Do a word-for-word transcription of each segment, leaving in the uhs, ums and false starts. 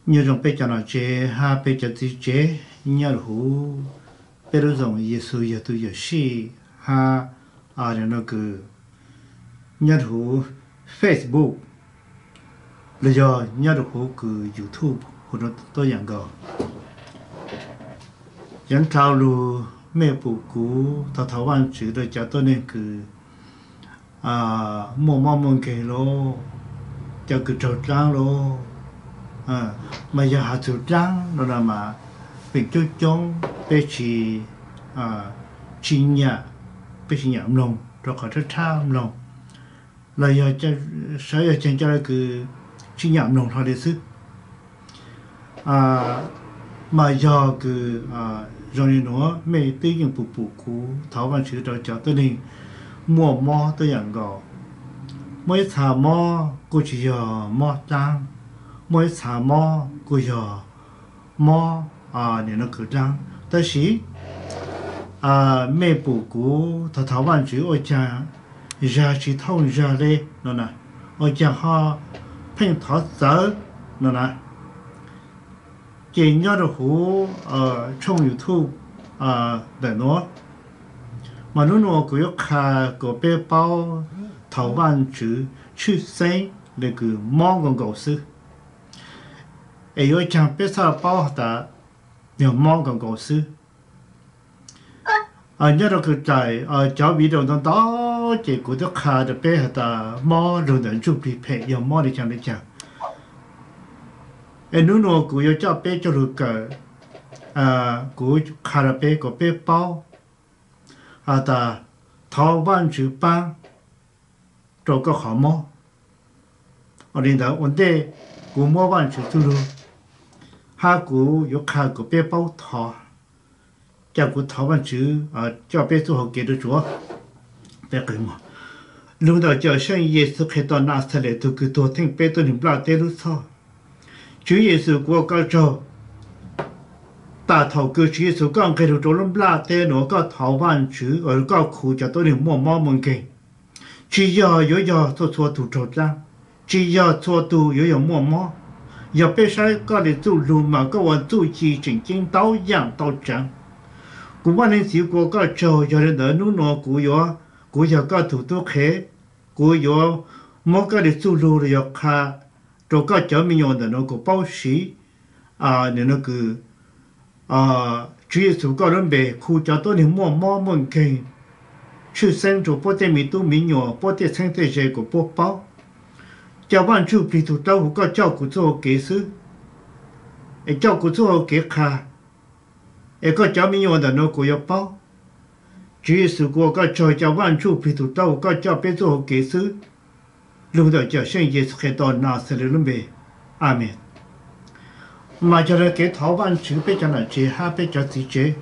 nhiều dòng bây giờ nó chế ha bây giờ thì chế nhiều hú bây giờ dòng Giêsu giờ tu giờ si ha à nó cứ nhiều hú Facebook bây giờ nhiều hú cứ YouTube hoặc là tôi dạng gọi những trào lưu mẹ phụ cũ thảo thảo văn chữ rồi cho tôi nên cứ à mua mong mong cái lô cho cứ trâu trắng lô à mà giờ hạt trâu trắng nó là mà việc cho chúng bé chỉ à chỉ nhà bé chỉ nhà nông rồi có rất tham nông là giờ cho sở giờ chân cho là cứ chỉ nhà nông thôi đấy chứ à mà giờ cứ à rồi nữa mẹ tới những phụ phụ cũ thảo văn chữ rồi cho tôi nên mua mò tôi dạng gọi mỗi thà mò cô chỉ giờ mò trắng mỗi thà mò cô giờ mò à nên nó cứ trắng但是啊每部古他台湾就我讲热是痛热嘞喏呐我讲哈碰他走喏呐见着的湖呃冲 YouTube 啊的喏mà nó nó cứ khá có bé bao thảo văn chữ chữ sinh để cứ mong con cầu sư ấy ở chẳng biết sao bao ta nhiều mong con cầu sư à nhớ đâu cứ chạy à cháu bị đâu đó chỉ cứ được khá được bé ta mong rồi đến chụp bị phê nhiều mong để chẳng để chẳng ấy nó nó cứ cho bé cho được cả à cứ khá được bé có bé bao à ta thảo văn chữ ban cho cái họ mò ở đây đó vấn đề của mò văn chữ tu lu ha của有看过别包thọ叫của thảo văn chữ à cho bé tu học kế được chúa bé cái mà lúc đó cho sinh Giêsu khi đó na sẽ lại tu cứ tu thêm bé tu niệm la tế lúc sau Chúa Giêsu của cái cho ta thảo cứ chỉ số con cái đồ trộn lẫn la tế nó có thảo văn chữ ở có khu cho tôi niệm mò mò mong kì chỉ giờ有giờ做错土手章只要做度有有默默要被晒个的走路嘛个我走起正经到样到正古万年时过个走有人的努诺古有古有个土都开古有莫个的走路的要看这个叫民用的那个保险啊你那个啊只有数个人被苦叫多你默默问题出生就不得米都米nhỏ不得生在这个波包，教班主比图到个照顾做给事，哎照顾做给卡，哎个教米nhỏ的那个要包，只是个个教教班主比图到个教别做给事，路到教生也是很多那是了没，阿门。mà cho ra cái thảo văn chữ bây giờ là chế ha bây giờ gì chế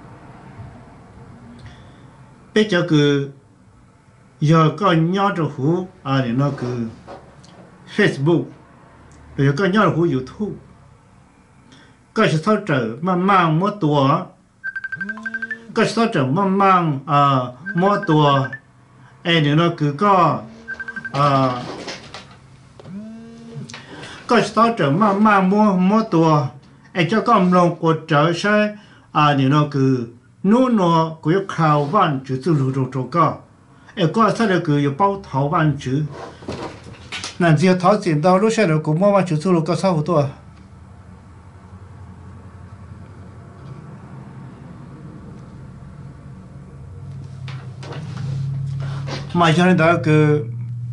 bây giờ cứ giờ có nhau cho hú à thì nó cứ Facebook rồi có nhau hú YouTube có sự sao trở mà mang mua tua có sao trở mà mang à mua tua ấy thì nó cứ có à có sao trở mà mà mua mua tua ấy cho con lòng của trở sẽ à thì nó cứ nô nó cứ khảo văn chữ từ lù đồ đồ có ấy có sao được cứ bao thảo văn chữ nên chỉ thảo tiền đâu lúc sau được cũng mua văn chữ từ lù có sao tua mà cho nên đó cứ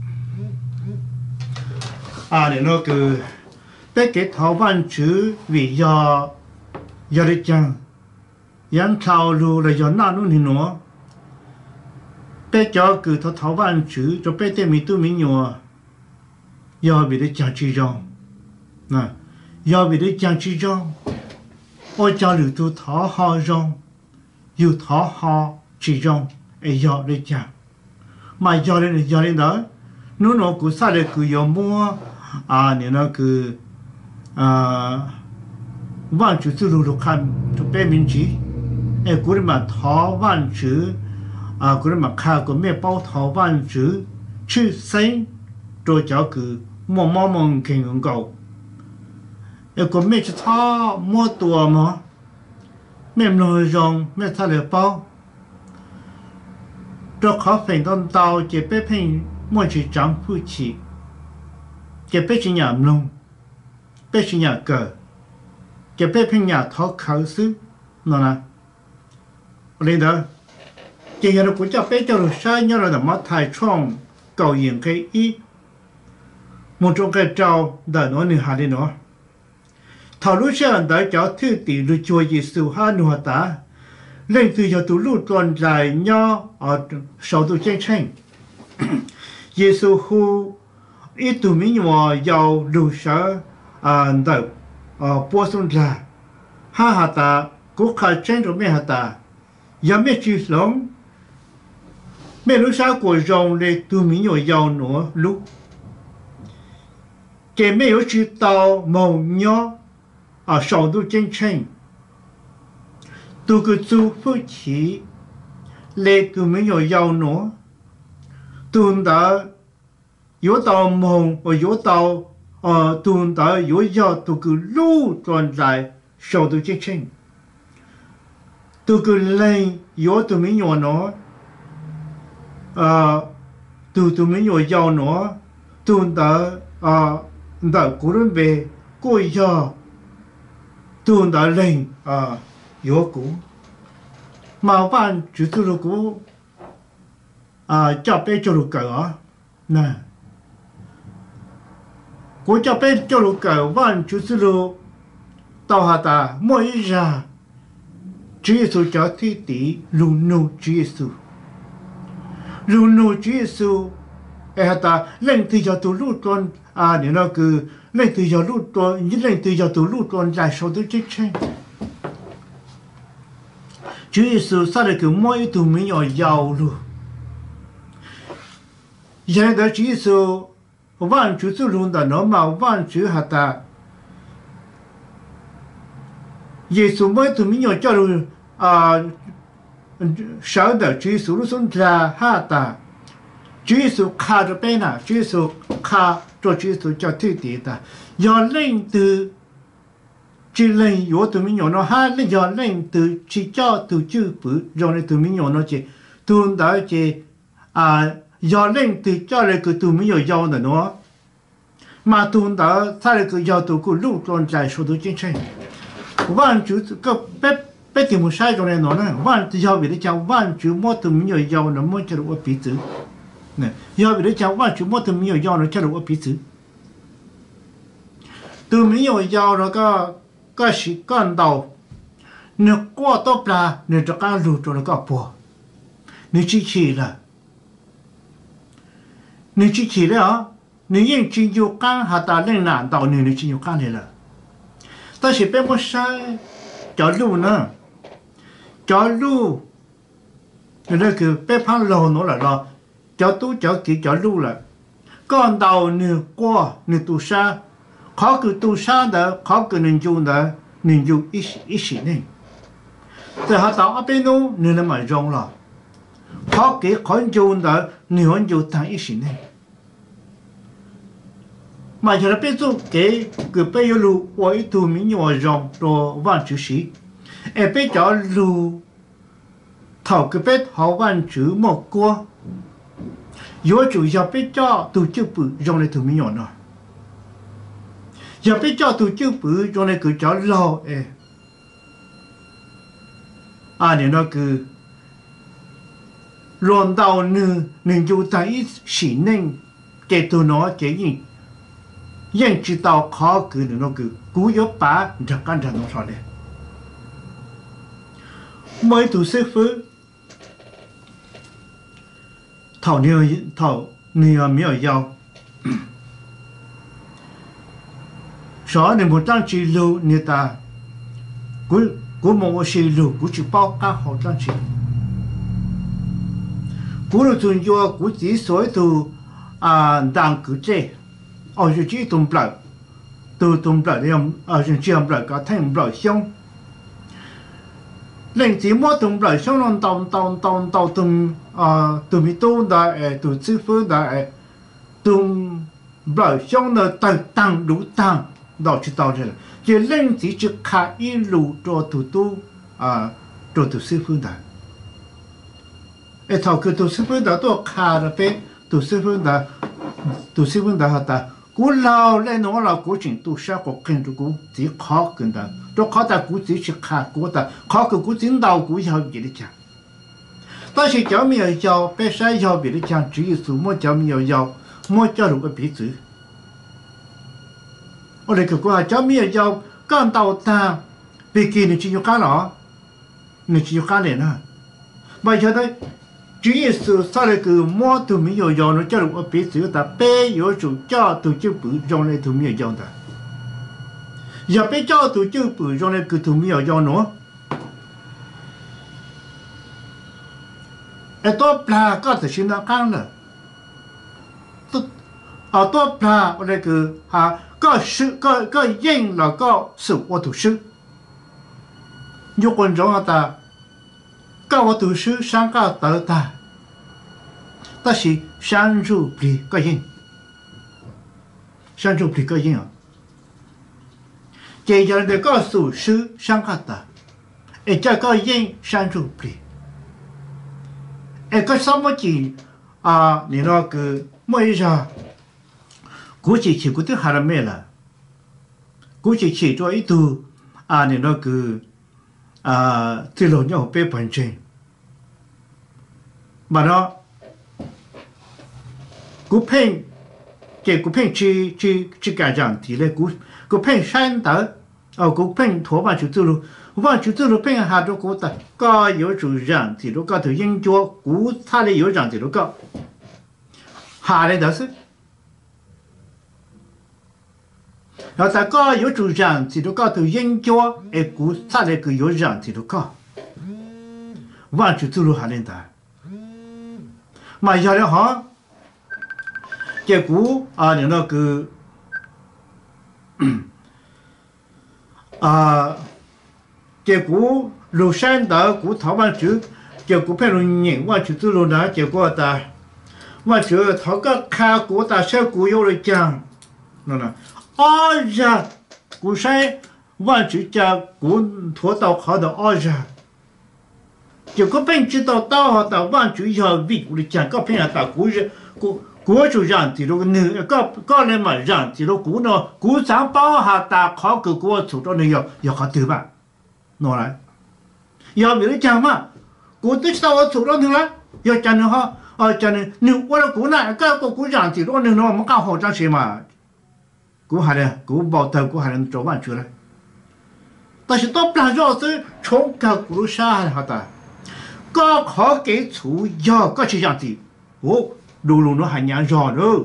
à để nó cứ bé cái thảo văn chữ vì do do đấy chăng yan thảo lu là do na nu thì nó bé cho cứ thảo thảo văn chữ cho bé tên mi tu mi nhỏ do vì đấy chăng chi rong nè do vì đấy chăng chi rong ôi cho lưu tu thảo họ rong yêu thảo họ chi rong ấy do đấy chăng mà do đấy do đấy đó nó nó cũng sao được cứ yêu mua à nên nó cứ à văn chữ từ lúc看就背名字哎古人嘛陶văn chữ à古人嘛看过面包陶văn chữ chữ sinh rồi cháu cứ mò mò mò kinh ngôn cầu 一个没去操摸多嘛，没弄用没他来包，这靠平当刀这被平莫去长不起，这被去伢弄，被去伢个，这被平伢讨口水，喏啦，我领导，今天的国家被叫做三年了的马太创高应该一，莫做个招的喏你哈的喏。讨论上的叫特地路做耶稣哈诺达，令到要到路转在鸟啊受到争争。耶稣乎一度民话要路上啊的啊播送着，哈哈达国家真着没哈达，也没去龙，没路上过让的度民话要挪路，这没有去到某鸟。啊，少度真诚，都个祝福起，来都没有要挪，都的有道梦，我有道啊，都的有要都个路转来，少度真诚，都个人有都没有挪，啊，都都没有要挪，都的啊，的个人被过要。都拿人啊有股，麻烦就是如果啊这边就是个啊，那国家边就是个万就是如到下达每一日，主耶稣叫弟弟路怒主耶稣，路怒主耶稣，哎下达人地叫都路转啊你那个。令对要路转，你令对要到路转来受到支撑。主耶稣啥的个每都没有要路，现在主耶稣万主走路的那么万主哈达，耶稣每都没有叫路啊，少的主耶稣路上在哈达，主耶稣卡着边呐，主耶稣卡。做主耶稣叫对的的，要领的，只领有都没有那哈，你要领的去教都就不让你都没有那些，都那些啊，要领的教那个都没有要的喏，嘛都那他那个要都个路转在说都进城，万主个别别的么啥种的喏呢，万要为了讲万主么都没有要那么就是我鼻子。要为了讲万主么都没有要了，叫了我鼻子，都没有要了个个是干到，你过多了，你这个路做了个破，你记起了，你记起了啊，你认真就干哈达人难道你你真就干来了，但是别不山叫路呢，叫路，你那个别怕老挪了了。叫都叫给叫路了，干到你过你都杀，考个都杀的，考个人就的，你就一时一时呢。在下到那边呢，你那么用了，考给考就的，你很就当一时呢。mà giờ biết rồi cái cái bây giờ lu quay tụ mình nhỏ rong rồi văn chữ sĩ, em biết cho lu thầu cái biết họ văn chữ một qua yếu chủ giờ biết cho tụ chữ bự rong này tụ mình nhỏ nè giờ biết cho tụ chữ bự rong này cứ cho lo em à nên nó cứ luận đầu nữ nên dù tại sĩ nên cái tụ nó cái gìยัง知道考古的那个古有把你看干着多少嘞？每读师傅，头你要头你要没有要，啥你不当去路你打，古古么我是路古去包干好当去，古路中要古之所以都啊当古这。ở chỗ chỉ tôm bự, từ tôm bự thì ở chỗ chỉ tôm bự có thành bự xong, lên chỉ mua tôm bự xong nó tàu tàu tàu tàu tôm à tôm mì tôm đã tôm sư phụ đã tôm bự xong nó tăng tăng đủ tăng, đó chỉ tàu rồi, 就人自己看一路做都都啊做都师傅的，一套个都师傅的都看了呗，都师傅的都师傅的好的。古老来弄了古今都学过跟着古自己考跟的，都考到古自己去看过的，考个古真到古要别的讲。但是教没有教，白山要别的讲，只有什么教没有教，么教了个鼻子。我那个国教没有教，刚到单，别给你去有干了，你去有干了呢？没晓得。只有是啥那个么都没有用了，叫我别只有他白有手教都就不用来都没有用的，要被教都就不用来个都没有用了。哎，多不啦，搞得现在干了，都啊多不啦，我那个啊搞手搞搞印了搞手我都手，有观众啊的。搞我读书上搞到的，但是上入不离个人，上入不离个人啊。这样的搞读书上搞的，哎，这个人上入不离，哎，个什么的啊？你那个没啥，估计去过都还了没了，估计去做一度啊，你那个。啊，这老鸟被本身，嘛呢，古片，这古片去去去干这样的嘞，古古片山头，哦，古片拖把就走路，把就走路片下头古的，搞有主人的路高头研究，古他的有人的路高，下来都是。然后在搞有主人这路高头研究，哎，古啥那个有人这路搞，完全走路下来的，买下来哈，结果啊，你那个啊，结果路山的古台湾就，结果派路人完全走路呢，结果的，完全他个看过的小古有人讲，那那。二日，古山完全将古拖到好的二日，结果本知道到好的完全要为我的讲个朋友到古日古古就让的那个呢，搞搞来嘛让的那古呢古上包下大考个古做到那要要好对吧？喏来，要为了讲嘛，古都知道我做到你了，要讲的哈啊讲的你我的古呢，搞个古让的那那我们刚好这些嘛。古还呢，古报道古还能做完去了，但是到不然要是从个古啥好的，高考给出要个这样子，哦，路路路还娘绕喽，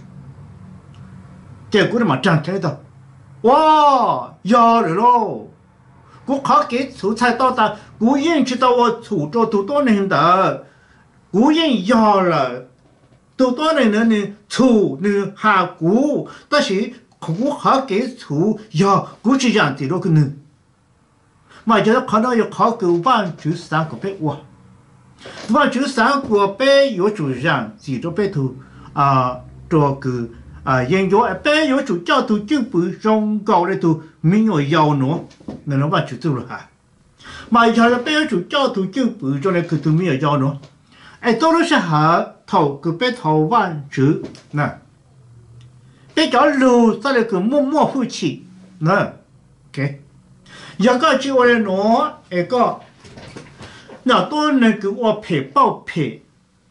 结果他妈长开的，哇，要了喽，古考给出才到达，古人知道我出着多多年的，古人要了，多多年的呢出呢还古，但是。古考给出要估计样的那个呢，嘛就是可能要考个万九三个百哇，万九三个百有主人记着百头啊，这个啊研究一百有主角度就不上高的都没有要喏，那那万就走了哈，嘛就是百有主角度就不上来个都没有要喏，哎，到了时候头个百头万九那。比较路在那个默默夫妻，那，OK， 一个就我来拿，一个，那多那个我陪包陪，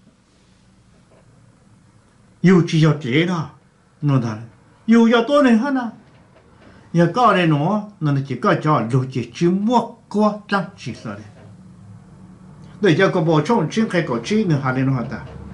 有只要这啦，那的，有要多人哈呢，一个来拿，那那几个叫路就就莫过张起说的，那这个补充先开个机呢，还能好的。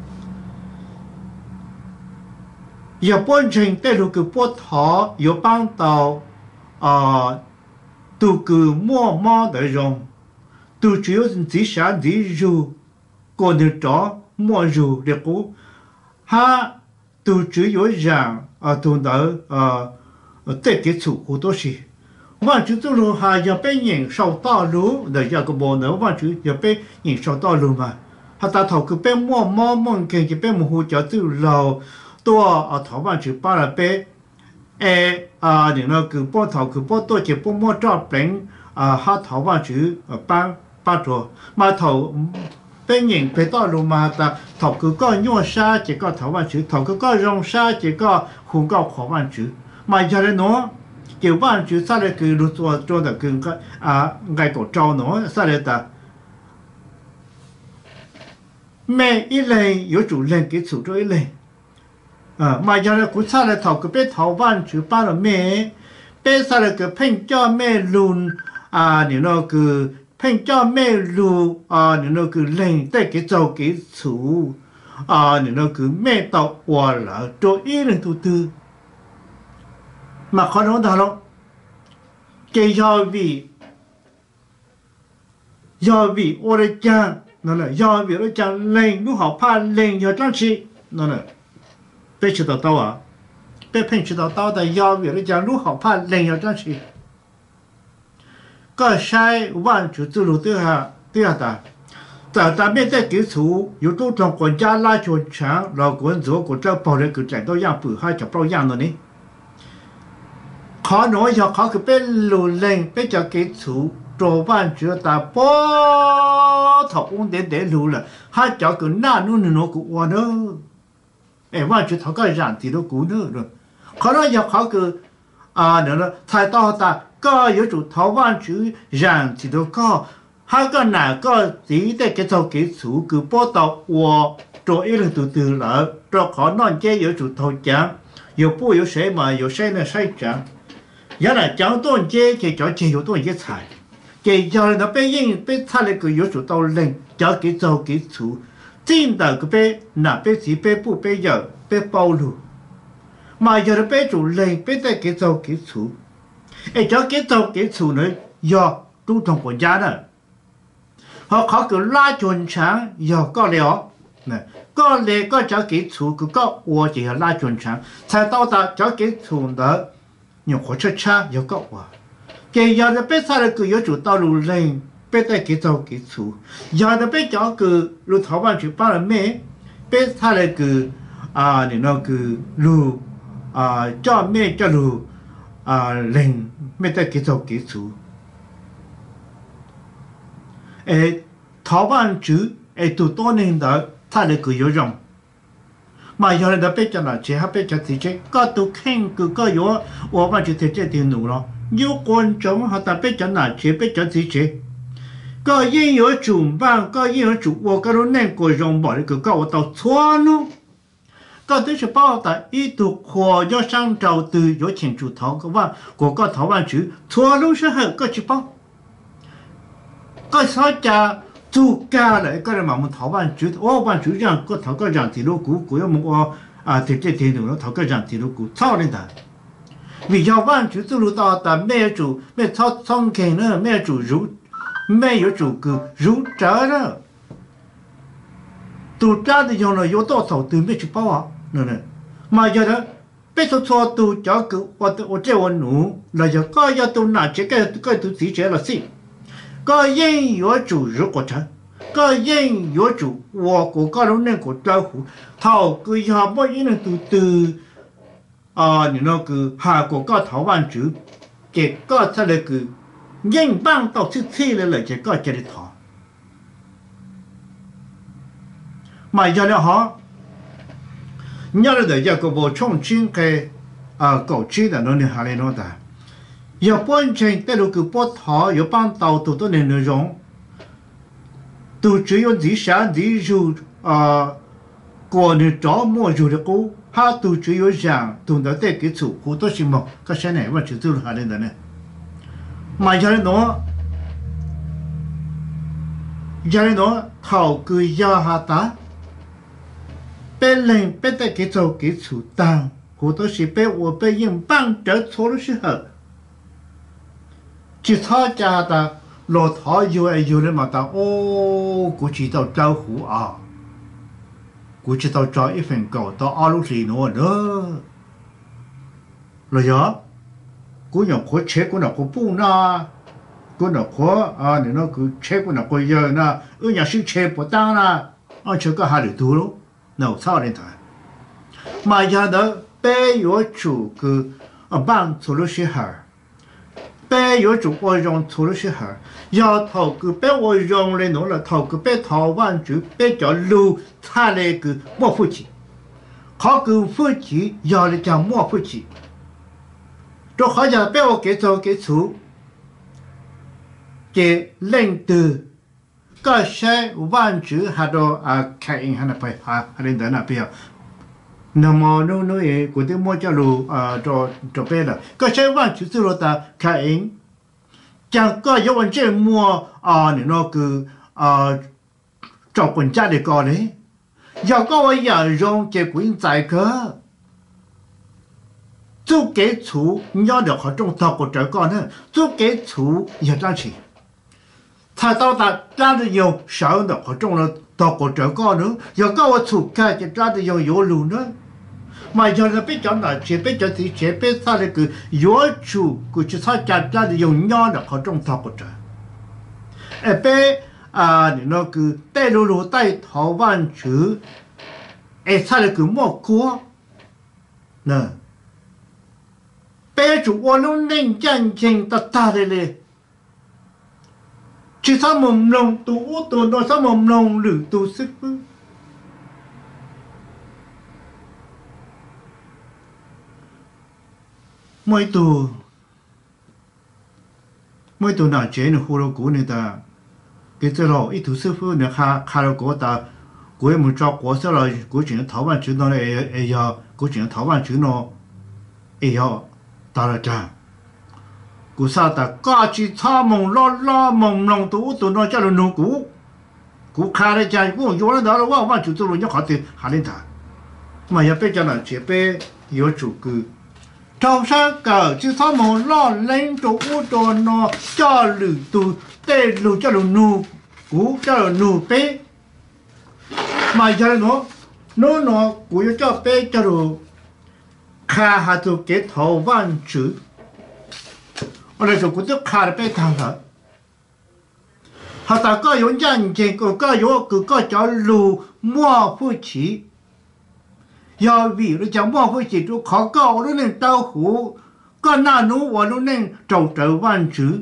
日本人对那个波涛有帮到啊，都个默默的用，都只有自下自入，过得着默入的个，他都只有人啊，都能啊，带给出好多事。完全走路还要被人受道路，那这个不能完全要被人受道路嘛？他打头个被默默梦见就被模糊叫走路。多啊，台湾就把了被，诶啊，你那个波头个波多就波莫照本啊，哈头发就呃帮帮助嘛头。bên nhìn về đó luôn mà ta thọc cứ có nhua sa chỉ có thảo văn chữ thọc cứ có rong sa chỉ có hùng có khó văn chữ mà giờ này nó kiểu văn chữ sao lại cứ lúc cho cho được cứ cái à ngày cổ trâu nó sao lại ta mẹ ít lên có chủ lên cái chủ rồi lên à mà giờ này cũng sao lại thọc cứ biết thảo văn chữ ba là mẹ biết sao lại cứ phèn cho mẹ luôn à nếu nó cứ phèn cho mẹ lu à nếu nó cứ lên tới cái dầu cái chủ à nếu nó cứ mẹ tao qua là cho ý lên tu tư mà khó nói đâu đâu cái do vì do vì ô đây cha nó là do vì ô cha lên lúc họ pha lên do trang trí nó là bé chỉ tao tao à bé phèn chỉ tao tao là do vì ô cha lúc họ pha lên do trang trí có sai văn chủ tư lục tư hà tư hà ta tại ta biết tại kỹ thủ有多种国家拉球场老国族国家保的个在都样不还找不样的呢khó nói cho khó cái bên lù lên bên cho kỹ thủ đồ văn chủ ta bó thọ uống để để lù là hai cho cái na nu nó cũng qua nữa em văn chủ thọ cái rạn thì nó cũng nữa rồi khó nói cho khó cái à nữa là thay to ta có有主台湾主人提到个，还个哪个自的个做基础个报道我做一人都得了，做可能这有主头讲，有不有谁嘛？有谁呢？谁讲？原来讲多这就讲这有多一菜，这叫人那被人被他那个有主到人，叫给做基础，真的个被那被是被不被有被暴露，嘛有的被主人被在给做基础。哎，这cái tàu cái chủ này do trung tâm quốc gia đó, họ có cái lá chuẩn sáng do có liệu, này có liệu có cho cái chủ cái có ô chỉ là lá chuẩn sáng,才到达这cái chủ đó, nhiều火车车有个哇，cái giờ nó biết sao là cái有主道路lên, biết tại cái tàu cái chủ, giờ nó biết cho cái路台湾去办了没，biết sao là cái à你那个路啊叫咩叫路啊零。没得几种基础，诶，台湾主诶都多年的，他那个有用，嘛有人的被讲了，这还被讲直接，个都看个个有，我们就直接点弄了，有观众和他被讲了，这被讲直接，个因有主办，个因有主，我个都那个用把那个个我到错了。có tới sự bao tại ý tục hòa do sang trào từ do chuyện chủ thảo của văn của có thảo văn chữ thua lúc sẽ hợp có chữ bao có sao cha chủ ca lại có mà một thảo văn chữ ô văn chữ rằng có thảo có rằng thì lúc cũ của một à thực tế thì nó thảo có rằng thì lúc cũ sao lên ta vì do văn chữ từ lúc đó ta mẹ chủ mẹ thao xong kề nữa mẹ chủ rú mẹ有主cứ rú trở đó tụ ra thì dùng là yếu tố thảo từ mẹ chữ bao à nè mà giờ đó bây giờ cho tụ cho cái ở ở trên ở nụ là giờ có giờ tụ nào chỉ cái cái tụ chỉ là gì có yên yếu chủ rút của cha có yên yếu chủ của của cái lúc này của trâu hủ thảo cứ giờ bao nhiêu là tụ từ à nó cứ hà của cái thảo văn chữ cái cái thế là cứ yên bang tàu thứ thi là là cái cái cái thảo mà giờ đó họ nhớ được giờ có bộ trong chính cái à cầu chi là nó nên hà lên nó ta giờ bốn trên tới lúc cứ bốn thọ giờ ban đầu tụi tôi nên nội dung tụi chỉ có gì sáng gì dù à của nên chó mua dù được cô ha tụi chỉ có rằng tụi nó tới cái chủ của tôi xin một cái xe này mà chỉ tôi hà lên đó nè mà giờ nó giờ nó thảo cứ giờ hà ta bên lên bên tại cái chỗ cái chủ tàng của tôi sẽ bên我被人帮着错的时候chỉ thao cha ta lột thọ yêu ai yêu lên mà ta ô của chỉ tao trao hủ à của chỉ tao cho ít phần cầu tao ao lúc gì nữa nữa rồi giờ của nhỏ của chế của nó của bu na của nó của à nên nó cứ chế của nó của giờ na ở nhà sinh chế bỏ tang na ở chỗ cái hai đứa luôn nào sao lên thôi mà giờ đó bé có chủ cái 啊帮做了些哈，白有主我用做了些哈，要头个白我用来弄了头个白头完就白叫路差来个莫夫妻，好个夫妻要来讲莫夫妻，这好像白我给做给错，给领导。个些万主还都啊开银行的牌啊，还领导那边。那么那那也古代么叫路啊，做做白了。个些万主之后的开银，讲个有问这么啊，你那个啊，做本家的高嘞，要个我要用这滚在个，做给出你要了好种到过这个呢，做给出也赚钱。他到达抓的用少的和中了到过这个呢，要搞我出开就抓的用有路呢，嘛要是比较难，这边就是这边他那个要求，估计他家抓的用鸟的和中到过这，哎边啊你那个带路路带台湾去，哎他那个莫过，那，边主我弄能眼睛到大的嘞。chỉ sao mồm lòng tu tu nó sao mồm lòng lử tu sức mỗi tu mỗi tu nào chế nó hồ lô cũ này ta cái chỗ đó ít tu sức phước này khá khá là cố ta cố em muốn cho cố sao là cố chuyện thảo văn chữ nó là ấy ấy giờ cố chuyện thảo văn chữ nó ấy giờ ta là cha cú sa ta cá chỉ thả mông lo lo mông lòng tu tu nó cho nó nụ cú cú khai ra chơi cú vô nó đó là quá quá chủ tu nó khó tiền hà lên thà mà giờ bây giờ là chỉ bây giờ chủ cứ trong sáng cờ chỉ thả mông lo lên tu tu nó cho lử tu tê lử cho nó nụ cú cho nó nụ bé mà giờ nó nó nó cú cho bé cho nó khai hạt tu kết thầu văn chữ我来说，我都看了白汤了。好，大家有眼睛，个个有个个叫路莫夫妻，要为了叫莫夫妻就考高，我都能招呼，个那奴我都能走走万主。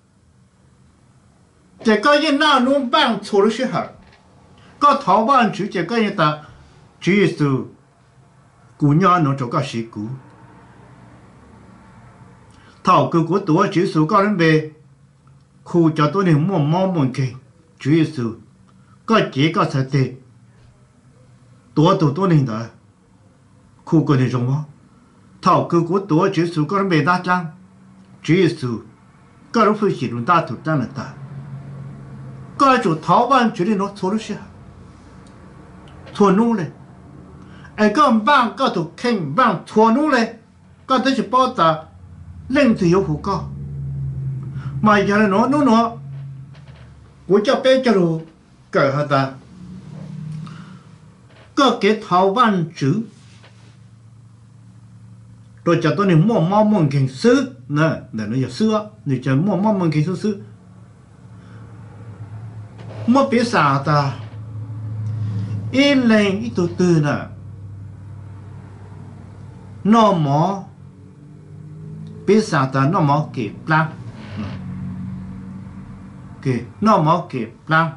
这个人那奴办错了些哈，个逃万主这个人的，主要是姑娘能做个事故。thảo cứ của tôi chỉ số cao đến về khu cho tôi nên mua món món kì chủ yếu số có chỉ có sẽ tệ tôi tôi tôi nên đó khu có nên dùng thảo cứ của tôi chỉ số cao đến về đa trang chủ yếu số có lúc phải sử dụng đa thủ trang là ta có chỗ thảo văn chủ định nó thua lúc xưa thua nung này ai có bang có thủ khen bang thua nung này có thể chỉ bảo ta lên thì yêu phụ co mà giờ nó nó nó của cho bé cho đồ cỡ hả ta có cái thảo văn chữ rồi cho tôi nên mua mua mua kinh sư nè để nó giờ xưa để cho mua mua mua kinh sư sư mua biết sao ta in lên ít từ từ nè nó mỏ biết sao ta nó mỏ kịp lắm kì nó mỏ kịp lắm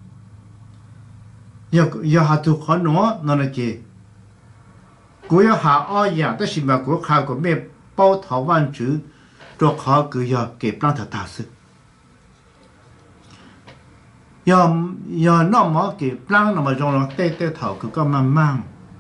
giờ giờ hạt thuộc khó nó nó là gì của giờ hạ ở nhà đó xin mà của khai của mẹ bao thảo văn chữ rồi khó cứ giờ kịp lắm thật thật sự giờ giờ nó mỏ kịp lắm mà trong nó tê tê thảo cứ có mang mang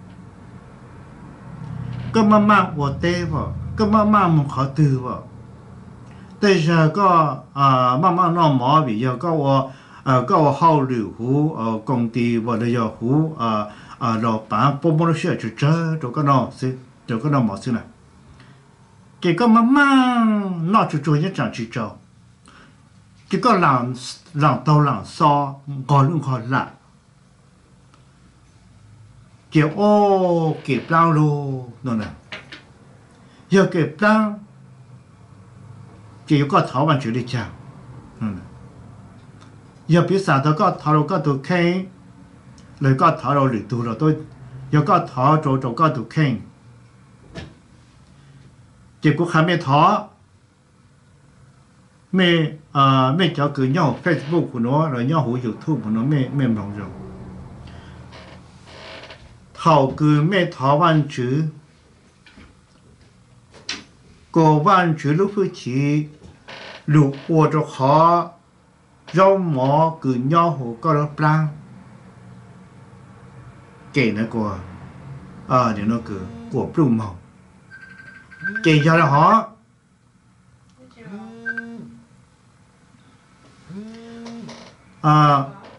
có mang mang của tê vào có mang mang một khó từ vào bây giờ có à mang mang nó mỏ bây giờ có à có hậu lưu hú ở công ty và bây giờ hú à à rồi bán bông bông sữa cho chơi rồi có nó xí rồi có nó mỏ xí này chỉ có mang mang nó cho chơi những chẳng chỉ cho chỉ có làm làm tàu làm so còn luôn còn lạ kiểu ô kịp lao luôn rồi nè giờ kịp lao chỉ có thảo văn chữ đi chào giờ biết sao tôi có thảo có tụ khen rồi có thảo rồi tụ rồi tôi giờ có thảo rồi rồi có tụ khen 结果还没逃，没啊没叫个nhau Facebook của nó rồi nhau hữu YouTube của nó mê mê mong rồi thảo cứ mê thảo văn chữ cổ văn chữ lúc phước chỉ lục ô cho khó rau mỏ cứ nhau hữu có đó plan kể nó của à thì nó cứ của plum màu kể cho nó họ à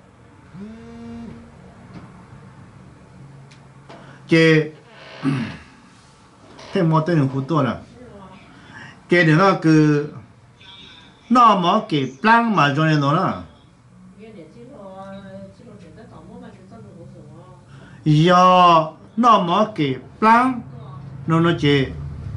chế thêm một tên hữuตัวlà chế thì nó cứ nó mà cái plan mà cho nên nó là giờ nó mà cái plan nó nó chế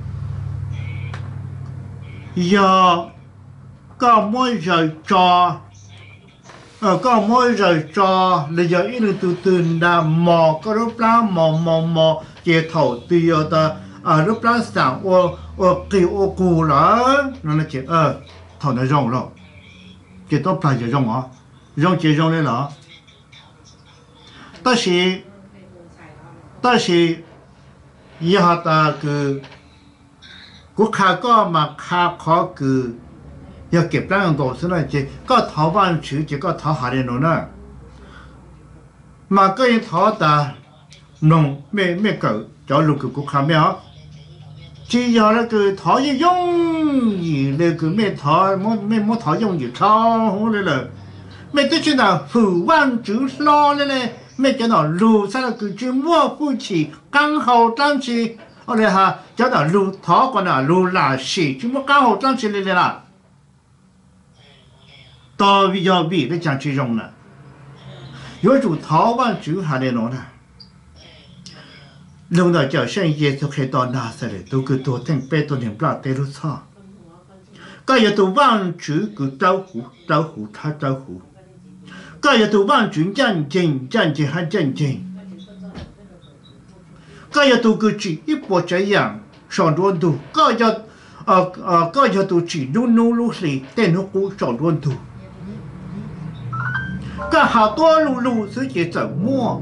giờ có mỗi giờ cho ờ có mỗi giờ cho là giờ ít từ từ đã mò có lúc lá mò mò mò chế thầu từ giờ ta à lúc lá sáng ô ô kêu ô cù là nó là chế ờ thầu nó rong rồi chế tốt phải chế rong à rong chế rong đấy là但是但是以后ta cứ cũng khá có mà khá khó cứ要给别人告诉呢，就搞逃完去就搞逃下来了呢。嘛个人逃的，弄没没够，叫路个顾看没有。只要那个逃一容易，那个没逃没没没逃容易超好了了。没得去那ful完就老了嘞，没叫那路上那个就莫不起，刚好当起，后来哈叫那路逃过那路拉稀，就莫刚好当起来了啦。到比较比的讲其中了，有种逃完就下来了呢。弄到叫生意就开到那时了，都个多听百多年不拉带路操。个也都忘记个招呼招呼他招呼，个也都忘记战争战争还战争，个也都个只一波这样上多度，个也呃呃个也都只努努努力，但努股上多度。个好多路路是去怎么？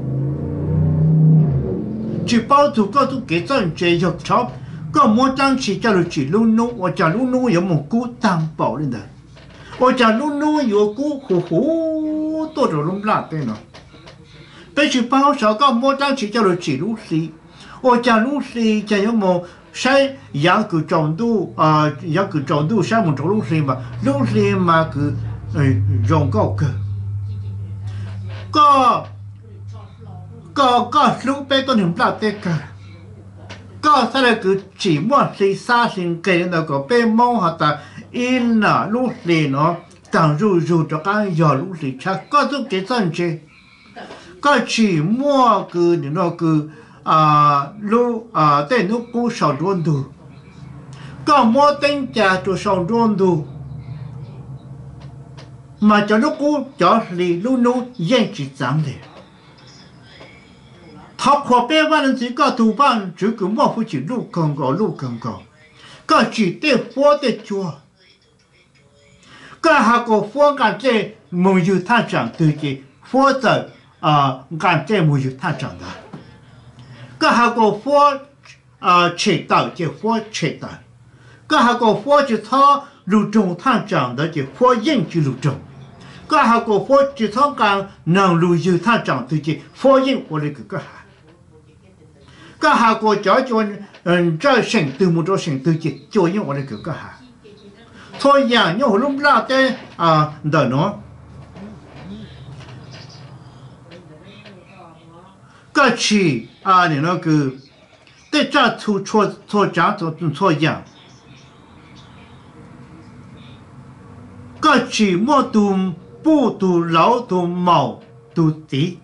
去包住个都给挣钱要炒，个莫当起叫做去路路，我讲路路有蘑菇当保了的，我讲路路有菇呼呼多着弄拉的呢。被去包少个莫当起叫做去路西，我讲路西讲有么晒养个程度啊，养个程度晒么着路西嘛，路西嘛个呃用高个。ก็ก็ก็รู้ไปตัวหนึ่งปลาเต็กก็แสดงคือจีมว่าสีซาสิงเกนแล้วก็เป็นมองหาตาอินน่ะลูกลีเนาะต่างรู้รู้จากการยอลูกลีชักก็ต้องเกิดสันเจก็จีมัวคือเนี่ยเนาะคืออ่าลูอ่าเต้นนุกูสาวดวนดูก็มัวเต้นจ่าตัวสาวดวนดูmà cho nó cú cho lì lu nu yên chỉ dám để thọ khó bé văn chỉ có tụ ban chỉ cứ mua phụ chỉ lu cần có lu cần có có chỉ để phô để chua có hà có phô cái chế mùi dư tha chẳng từ chỉ phô giờ à cái chế mùi dư tha chẳng đó có hà có phô à chế tạo chế phô chế tạo có hà có phô chỉ thọ lu trồng tha chẳng đó chỉ phô yên chỉ lu trồngก็หากพวกจิตท้องกลางนางรู้ยืท่าจังตัวจีพอยิ่งกว่าเลยก็หาก็หากจ่อจวนอืมเจ้าเสียงตื่นมุดเสียงตัวจีจ่อยิ่งกว่าเลยก็หาทุกอย่างเนี่ยหัวลุ่มล่าแต่อ่าเดินเนาะก็ชีอ่าเนี่ยเนาะคือแต่จะทุกชั่วทุกอย่างทุกทุกอย่างก็ชีมัวตุม不赌老赌毛赌地，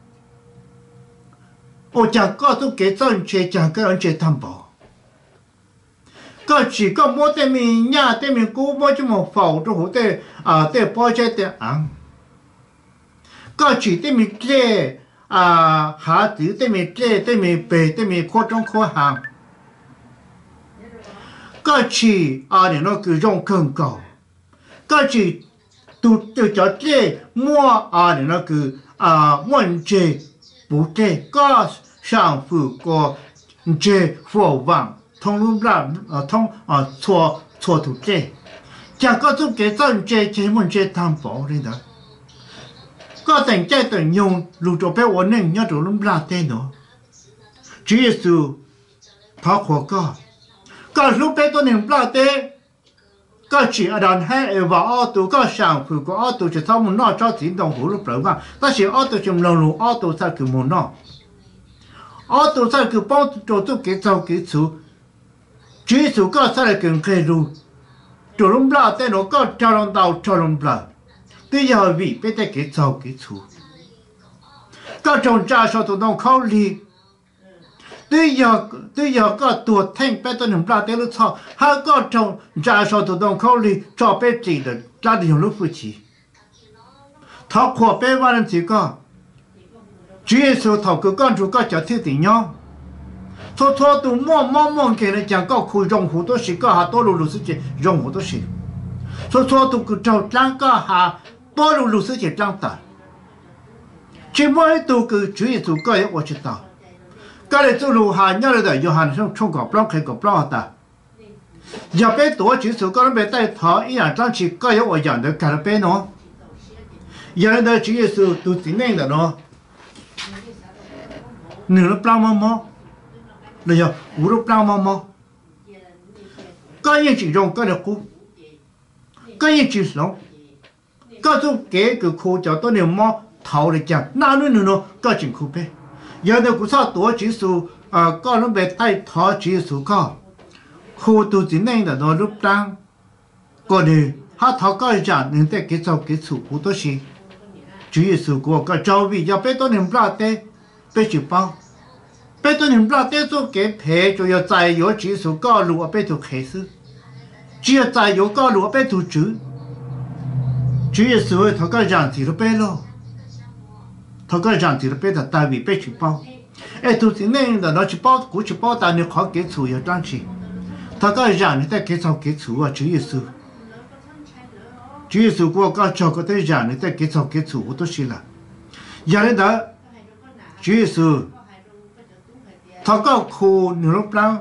我讲个都给挣钱，讲个人去担保。个几个莫对面伢对面姑莫就莫否着好的啊，对包着的啊。个几对面这啊，下子对面这对面北对面扩张扩行。 个起啊你那个用更高，个起都都叫这莫啊你那个啊问这不这个上府个这佛王通路让啊通啊错错图这，讲个都给咱这这问这担保的的，个等这等用路着被我能要着路拉的喏，主耶稣他活个。ก็รูปเป็นตัวหนึ่งปลาเต้ก็จีอาดันให้เอวาออตัวก็ช่างผูกก็ออตัวจะทำมันนอชอบสีดงหูรูปเปล่าว่าแต่สิออตัวจะมันรู้ออตัวใส่คือมันนอออตัวใส่คือป้องตัวตัวเกี่ยวกับสูจีสูก็ใส่คือเคยรู้ตัวลุงปลาเต้หนูก็จะลองดาวจะลองปลาที่ยาวีเป็นแต่เกี่ยวกับสูก็จงจ่าชอบตัวน้องเขาลี对呀，对呀，个多听别的人不得了操，还个从家上头当考虑找别子的，家里用路夫妻，他可别万人这个，主要是他个干出个家庭的样，他他都忙忙忙给人讲个苦用好多事个还多路路事情用好多事，所以他都个找两个还多路路事情长大，这么都个主要是个我知道。cái này tôi lưu hành nhau là do hành trong trong cọp lông khai cọp lông ta giờ bé tuổi chỉ số con bé tay thọ ý là trang trí có yếu ở dạng được cả bé nó giờ đây chỉ số tôi tính nên là nó nửa lúc lao mò mò là giờ u lúc lao mò mò cái gì chỉ dùng cái được khu cái gì chỉ sống cái tôi kể cái khu cho tôi niệm mò thầu để chẳng nào nữa nữa cái chuyện khu bé giờ đây cũng sao tuổi chỉ số à có nó bé tay thọ chỉ số có khu tu chỉ nên là nó lúc đang có đi họ thọ cái dạng nên để cái sau cái số của tôi xí chỉ số của cái cháu vì giờ bé tôi niệm ra thế bé chịu bao bé tôi niệm ra thế tôi cái bé cho giờ tại có chỉ số có lúa bé tôi khai sư chỉ là tại có có lúa bé tôi chữ chỉ số thọ cái dạng thì nó bé lo thọ cái dạng thì nó bé là tại vì bé chịu bao ai tu chỉ nên là nó chỉ bao cũng chỉ bao tại nếu khó cái số giờ trang trí thọ cái dạng này tại cái sau cái số à chỉ số chỉ số của cái cho cái cái dạng này tại cái sau cái số của tôi xí là giờ này đó chỉ số thọ cái khu nhiều lúc lắm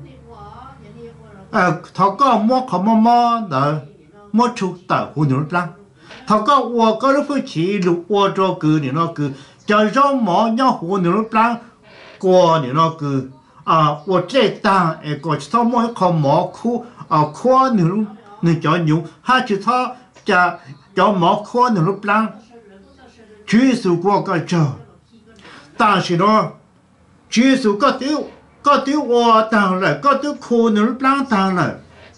à thọ cái mua không mua mua đó mua chút tờ khu nhiều lúc lắm thọ cái uo cái lúc phải chỉ lúc uo cho cứ này nó cứ chờ cho mỏ nhau khu nhiều lúc lắm qua này nó cứ à uo chế tăng ấy có chỉ thọ mua không mỏ khu à khu nhiều lúc người cho nhiều hai chỉ thọ cho cho mỏ khu nhiều lúc lắm chỉ số của cái chờ但是呢chỉ số có tiêu có tiêu uo tăng lại có tiêu khu nhiều lúc lắm tăng lại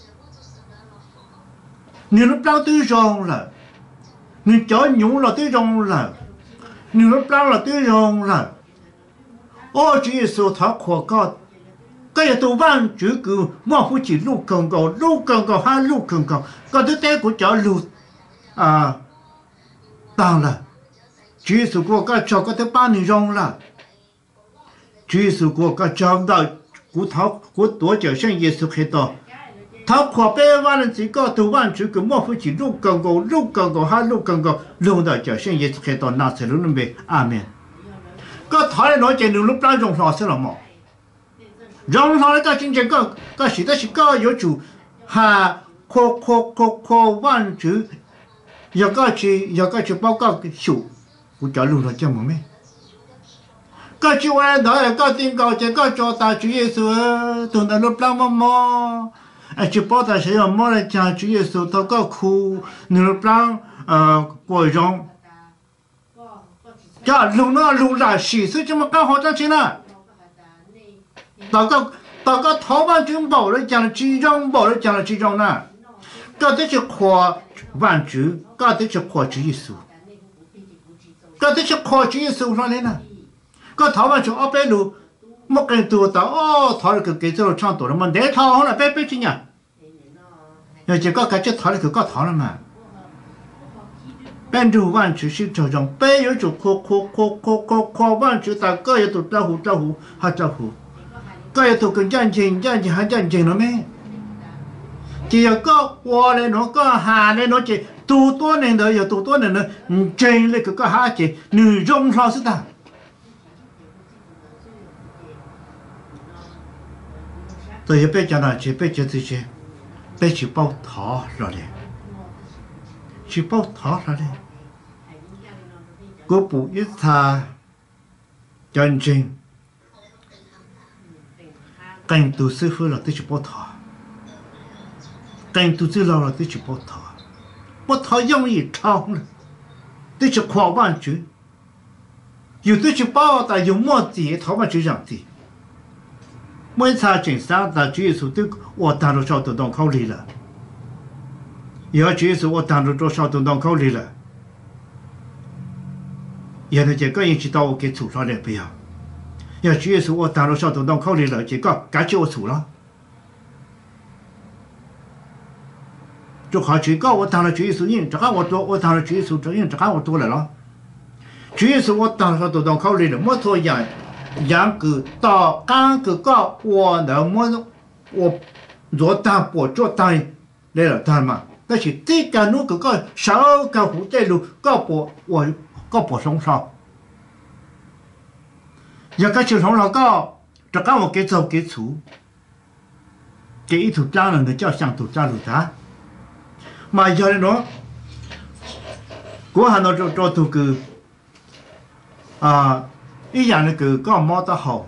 nhiều lúc lắm tiêu rong lại nhiều cho nhiều là tiêu rong lại nhiều lúc lắm là tiêu rong lại ô chỉ số thọ khó có cái gì tụ văn chữ cứ mua phụ chỉ lúc cần cầu lúc cần cầu hai lúc cần cầu có thứ té của cháu lúc à tăng lại chỉ số của cái cháu có thứ ba này rong lại chỉ số của cái cháu đó của thọ của tuổi trở sinh Giêsu Kitô thọ khó bé văn chỉ có tụ văn chữ cứ mua phụ chỉ lúc cần cầu lúc cần cầu hai lúc cần cầu lúc đó trở sinh Giêsu Kitô nào sẽ lúc này amen có thọ nói chuyện lúc đó rong lo sẽ làm mỏ rong lo cái chính chính có có sĩ đó sĩ có yếu chủ ha khó khó khó khó văn chữ giờ có chỉ giờ có chỉ báo cáo cái chủ của cháu lúc đó cho mà mấy cái chú anh đó là có tin cầu chỉ có cho ta Chúa Giêsu tuần ta lúc lăng mò mò à chỉ bảo ta sẽ làm mò là cha Chúa Giêsu ta có khu lúc lăng ờ của rong cha lúc nó lúc là sĩ sự cho mà cao họ cho chị nè ta có ta có thấu ban chứng bảo đấy cha chỉ rong bảo đấy cha chỉ rong nè có thể chỉ khoa văn chữ có thể chỉ khoa Chúa Giêsu có thể chỉ khoa Chúa Giêsu ra lên nè có thảo mà chúng ở bên lù một cái tuổi ta ô thảo cái cái chỗ chọn tuổi mà để thảo họ là bé bé chứ nhỉ giờ chỉ có cái chỗ thảo thì có thảo là mà bên chủ văn chữ sĩ cho rằng bé yếu chủ khô khô khô khô khô khô văn chữ ta có yếu tụ trao hủ trao hủ ha trao hủ có yếu tụ cái chân trình chân trình hay chân trình nó mấy chỉ có qua lên nó có hà lên nó chỉ tu多年的有tu多年的嗯真那个个哈chỉ nữ rong sao是ta tôi bây giờ là chỉ bây giờ thì chỉ bây chỉ bao thọ rồi đấy chỉ bao thọ rồi đấy cô phụ ít tha chân chính cảnh tu sư phụ là tôi chỉ bao thọ cảnh tu sư là tôi chỉ bao thọ bao thọ giống như trong tôi chỉ khoa ban chữ dù tôi chỉ bao ta dùng mua gì thọ mà chữ rằng gì mỗi次进山的主要是对我当初晓得当考虑了，要主要是我当初做晓得当考虑了，现在这个人知道我给出上来不要，要主要是我当初晓得当考虑了，这个感觉我出了，就好这个我当初主要是人，这个我多我当初主要是这人，这个我多来了，主要是我当初晓得当考虑了，没错样。养个到刚个个我能么我做当不做当来了当嘛，但是这个路个个少个湖在路个不我个不松手，要个就松手个，这个我给走给出，给一头家人的叫相头家路的，嘛要的喏，我还能做做到个啊。一样那个个毛得好，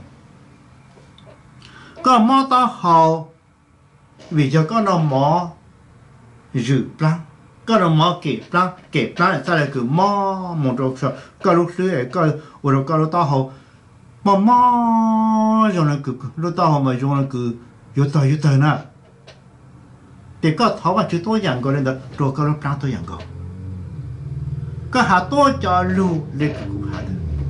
个毛得好，为咗个那毛热不啦，个那毛给不啦，给不啦，再来个毛毛着说，个路水个我说个路大好，毛毛用那个路大好嘛用那个有大有大呢，这个头发最多样个人的，做个路长多样个，个还多叫路那个个还的。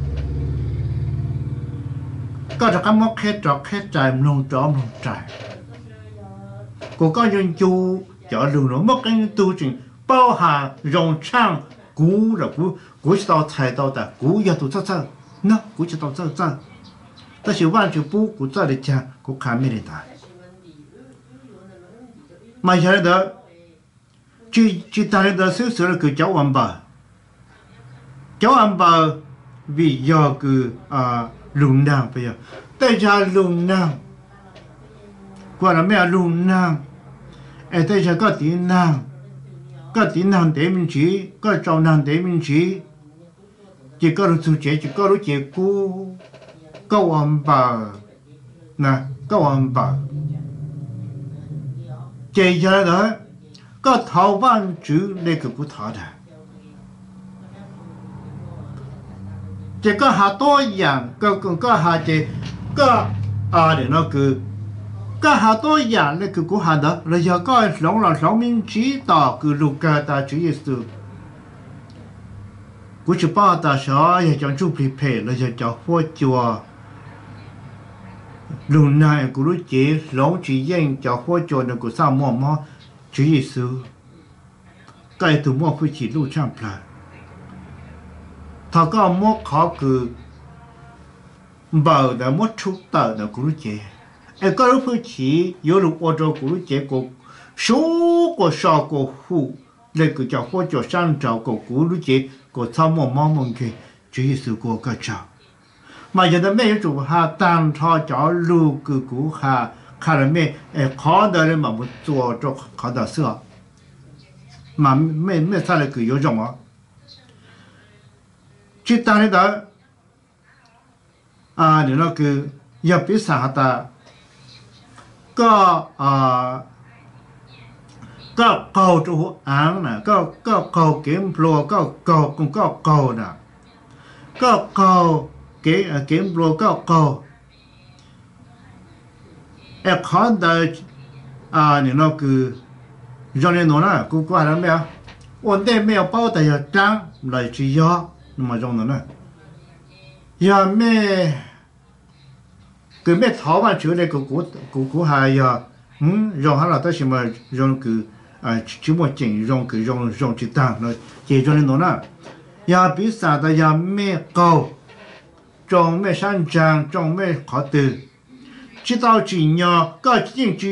ก็จะก็มอกแค่จอกแค่ใจมันลงจอมลงใจกูก็ยังอยู่จะรู้เนาะมอกกันตัวจริง包含容唱古了古古知道猜到的古要读这这那古知道这这但是完全不古这里讲古看没得的买下来的就就当然的收拾了个交完吧交完吧为要个啊ลุงนางไปอ่ะแต่จะลุงนางกว่าเราไม่เอาลุงนางไอ้แต่จะก็ตีนางก็ตีนางเต็มจีก็เจ้านางเต็มจีจีก็รู้ตัวเจจีก็รู้เจกูก็วันบ่านะก็วันบ่าเจจะเลยก็เท่าบ้านจื้อเล็กกูท้าได้这个还多样，个个个还这个啊的那个，个还多样那个个还的，那些个上了上面知道个路个的主意思，我去把大小也叫做匹配，那些叫火脚，路那个路节老去演叫火脚那个啥么么主意思，该都么会去路上plan。他个么考个，包的么出道的古节，哎，个人会去有了我这古节个，数个少个户，那个叫或叫上找个古节个草么毛蒙去，这是个个找。嘛，有的没有做哈，当朝叫路个古哈，看了没？哎，考到了嘛不做着考到色，嘛没没啥那个有什么？去当然的啊，你那个要比啥的，个啊个高住安呢，个个高减破个高跟个高呢，个高给呃减破个高，哎，看到啊，你那个让你弄了，กูกว่าแล้ว没有？我那没有包的要涨来去要。那么用的呢？要咩？个咩头发出来个股股股还要，嗯，用下来到什么用个啊，怎么整用个用用去当那解决的弄呢？要比啥的要咩高，种咩上涨，种咩好的，知道怎样个进去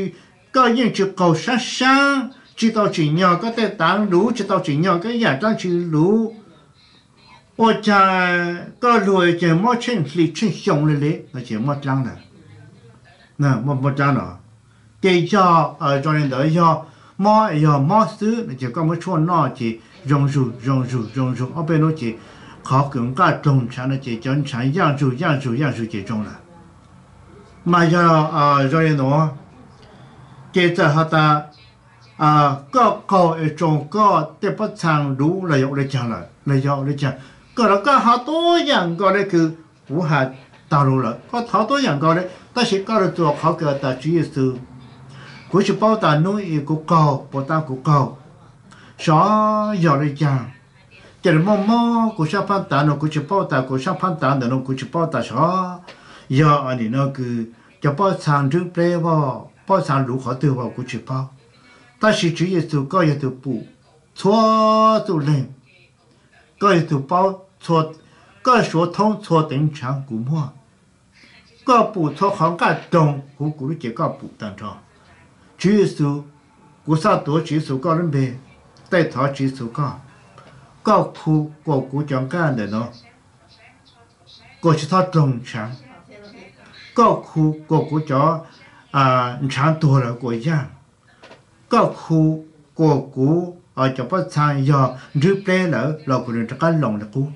có những chữ cầu sáng sáng chỉ tao chỉ nhỏ có thể tán lũ chỉ tao chỉ nhỏ cái nhà trang chữ lũ ôi cha có lùi chỉ mất trên lì trên sông lên đấy là chỉ mất trăng này nè mất mất trăng đó cái cho ở trong này đó do mất giờ mất xứ chỉ có một chỗ nó chỉ rong rù rong rù rong rù ở bên nó chỉ khó cưỡng cả trồng sản là chỉ chọn sản yang rù yang rù yang rù chỉ trồng là mà giờ ở trong này đó cái giờ họ ta à có có ở trong có để bắt sang đủ là dụng để chẳng là là dụng để chẳng có là có họ tối dạng có đấy cứ vũ hạt tàu lúa là có tháo tối dạng có đấy ta sẽ có đượcตัวเขาเกิดแต่ชีวิตสื่อกูจะเป้าตานุ้ยกูเก่าปตากูเก่าสอหยอดเลยจังจะมอมอกูชอบพันตาโนกูจะเป้าตากูชอบพันตาเนกูจะเป้าตาสอยออันนี้เนาะคือจะเป้าสางจึงเปลว่าเป้าสางรู้ขอตัวว่ากูจะเป้า但是主耶稣ก็要ตัวปู错ตัวเล่นก็要ตัวเป้า错ก็说通错等长古末ก็ปู错ของก็ตรงกูกูรู้จักก็ปูตั้งท้อง主耶稣กูสาตัว主耶稣ก็认เบได้ถอ主耶稣ก็ก็คูก็กูจังกันเด้อเนาะก็จะทอดตรงฉันก็คูก็กูจะอ่าฉันตัวแล้วกูย่างก็คูกูกูเอาจะพัฒนายอหรือเปล่าเราควรจะกันลงนะกู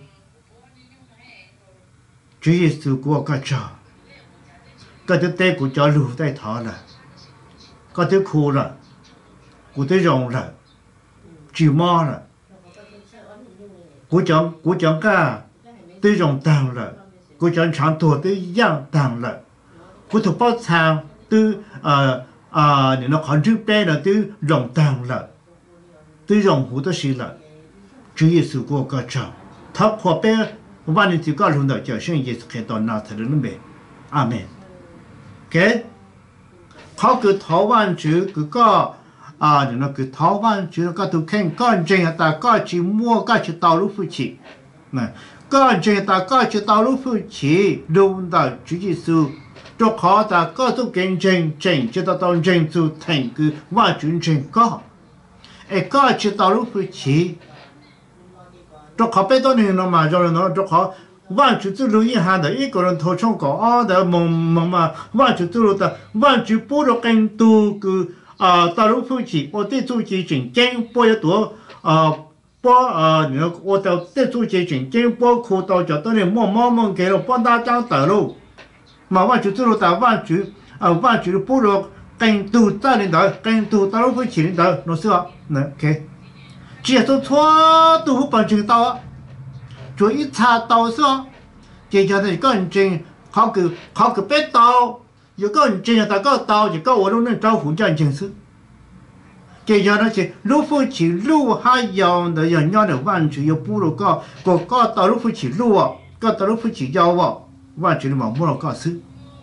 主耶稣กูก็จะก็จะเตะกูจะรู้ได้ท้อละก็จะคูละกูจะยงละจีมอละกูจังกูจังก้าจะยงตังละกูจังฉันตัวจะย่างตังละกูถูกพัฒนาจะเอ่อ啊，你那看这边了都容当了，都容不得事了，主耶稣过个章，他可别万一就搞弄到叫圣耶稣看到那才能没，阿门。给，เขาคือท้าววันจื้อคือก็อ่าเดี๋ยวนะคือท้าววันจื้อก็ถูกแข่งก้อนเจงแต่ก็จีมัวก็จีเตาลูกผู้ชีนะก้อนเจงแต่ก็จีเตาลูกผู้ชีลง到主耶稣。做好的各种竞争争，直到到人就thành个万军争高，哎，高知道路不起，做好别多年了嘛，做了做好万军之路一下的一个人头上高啊的梦梦嘛，万军之路的万军不如更多个啊道路不起，我对做些竞争不要多啊。包啊，你我到对做些竞争包括到就到你慢慢慢给了帮大家走路。mà万主之路到万主啊万主的部落跟都在领导跟都大陆会起领导老师啊那 OK 接受错都不知道做一查到是吧接下来个人证考个考个别到有个人证大个到一个我都能招呼这件事接下来是路夫起路还有的人家的万主有部落个个个到路夫起路啊个到路夫起腰啊万主的嘛不能告诉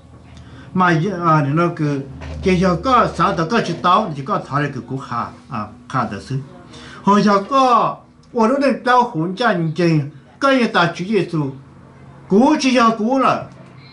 mà à nó cứ cái giờ có sao đó có chỉ tao chỉ có tháo cái cú khá à khá được sự hồi giờ có tôi nó nên tao hỗn chân chân cái gì ta chủ Giêsu cú chỉ giờ cú là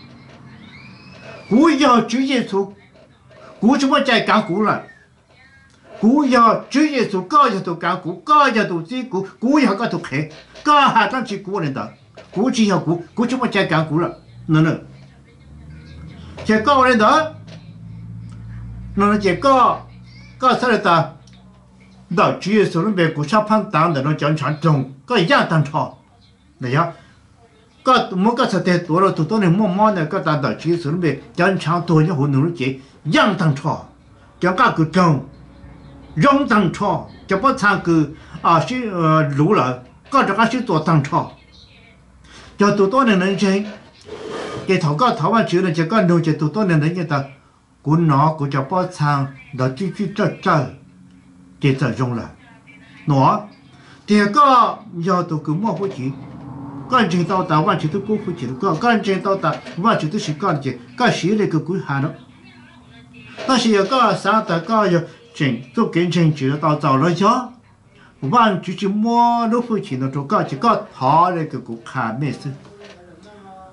cú giờ chủ Giêsu cú chỉ muốn chạy cả cú là cú giờ chủ Giêsu có giờ tụ cả cú có giờ tụ chỉ cú cú giờ có tụ khé có hai trăm chỉ cú lên đó cú chỉ giờ cú cú chỉ muốn chạy cả cú là nữa nữa chỉ có lên đó nó chỉ có có sao ta đó chủ yếu số lượng về của shop hàng tàng để nó chọn chọn trồng có ý dạng tăng trò này á có mỗi cái sự kiệnตัวเราตัวนี้มั่วมั่วเนี่ยก็ตามต่อชีวิตส่วนเบจนชาวตัวเนี่ยหุ่นหนุ่มจีย่างตั้งชอจะก็คือจงย่องตั้งชอจะพอทางคืออ่าชื่อรู้ละก็จะก็ชื่อตัวตั้งชอจะตัวตัวเนี่ยนั่นเองแกเขาก็ถามว่าชื่อเนี่ยจะก็ดูจะตัวตัวเนี่ยนั่นเองแต่กูหนอกูจะพอทางเดี๋ยวที่ที่จะเจอเจอจะยงละหนอเดี๋ยวก็ยาวตัวคือมั่วผู้จี干净到达万起都过不去了，干干净到达万起都是干净，干谁那个鬼喊了？但是有个啥的个要整做干净就到早了家，万起去摸都不去了，做个就个他那个鬼喊没事。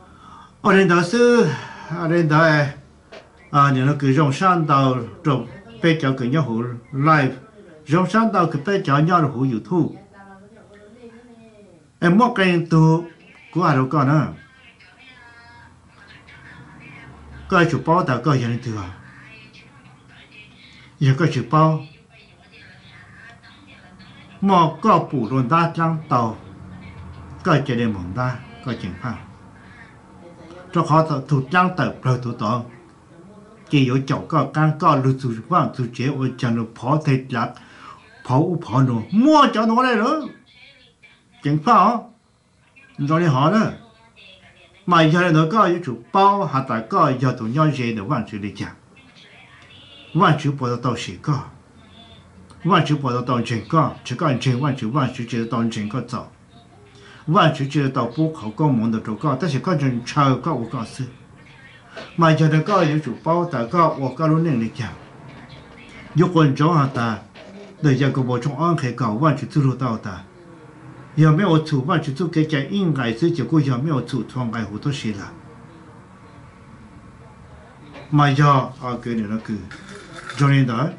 我认到是，我认到哎，啊，你那个用山到做 bây giờ cái nhau hồ live giống sáng đầu cái bây giờ nhau là hồ YouTube em mất cái tu của ai đâu con nữa coi chụp bao ta coi nhận thừa giờ coi chụp bao mà có phụ luôn ta trăng tàu coi chơi đêm mộng ta coi chuyện phao cho họ thủ trăng tàu rồi thủ tàu chỉ có chỗ có càng có lưu thủ vang thủ chế ở trong nó phá thịt lạc phá u phá nó mua cho nó đây nữa chuyện phao rồi đi họ đó mà giờ nó có những chủ bao hoặc là có giờ tụi nhau về để vận chuyển đi chợ vận chuyển bỏ tàu xí có vận chuyển bỏ tàu chuyển có chỉ có anh chuyển vận chuyển vận chuyển chỉ tàu chuyển có走vận chuyển chỉ tàu bút khẩu có món được rồi có但是có chuyện chờ có我告诉mà giờ nó có những chủ bao tại có我có lúc này đi chợ有观众哈ta để giờ có bộ trong ăn khai cầu vận chuyển từ đầu ta有没有处办去做给讲应该是结果有没有处创爱好多事了，嘛要啊给你那个，叫你的，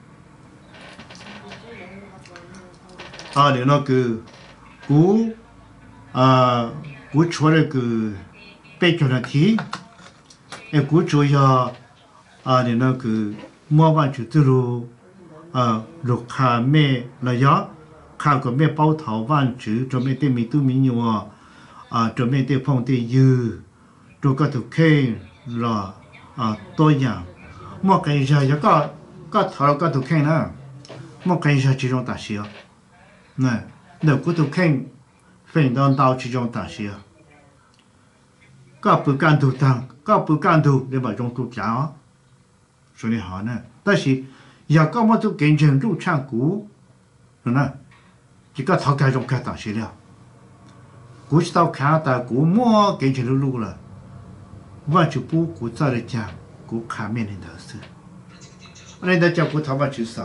啊你那个，古啊古出那个北京的题，哎古主要啊你那个莫办去走路，啊路卡没那样。ข้าวก็ไม่เป้าเถาว่านจื้อจะไม่ได้มีตู้มีอยู่อ่าจะไม่ได้พงได้ยือตัวก็ถูกเข่งรออ่าตัวอย่างมอกันจะยังก็ก็เถาก็ถูกเข่งนะมอกันจะจีจงตัดเสียเนี่ยเดี๋ยวกูถูกเข่งเป็นตอนดาวจีจงตัดเสียก็不干ถูกทางก็不干ถูกเดี๋ยวบอกจงถูกจ้าส่วนนี้หาเนี่ยแต่是อยากก็มาถูกเก่งจริงรู้ช่างกูนะchỉ có tháo cái trong cái tảng xí liệu, cú chỉ tao khá ta cú mua cái chuyện lú là, và chụp bút cú ra được chả, cú khá miền lên đầu sư, anh đã chụp cú tháo vào chữ sáu,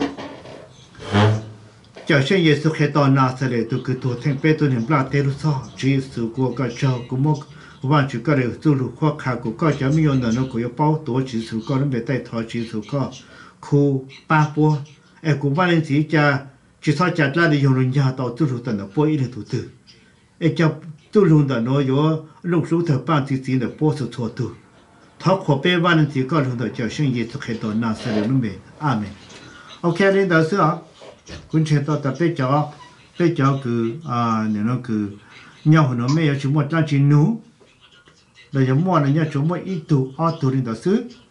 chợ xe Giêsu khi tao na sẽ để tôi cứ tôi thêm bé tôi niệm là tê lu sao, chỉ sự của cái cháu cú mua, và chụp cái điều tôi lú khoa khá cú cái cháu mi yon nó cú yêu bao tổ chỉ sự có nó về tay tháo chỉ sự có, khu ba bua, em cú ba lên chỉ cha chỉ sao chặt ra để dùng lúa nhà tàu tu lúa tận nó bôi ít thủ tử, ấy cho tu lúa tận nó có lúc số thợ ban chỉ chỉ nó bôi số thua tu, tháo khó bé van nên chỉ có lúa tận cho sinh业 thực hiện tận nào sẽ được nó về, amen. Ok nên đó xưa, cũng chỉ tao tập bé cháu, bé cháu cứ à nếu nó cứ nhau nó mấy chúng một trang chỉ nú, rồi giống mua là nhau chúng một ít tu, ở tu nên đó xưa.